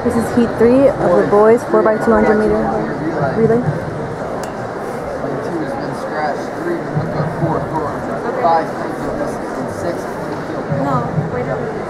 This is heat 3 of the boys 4x200 meter relay. 2 has been scratched, 3 to look up, 4, 5, 3 to miss, and 6 to kill. No, wait up.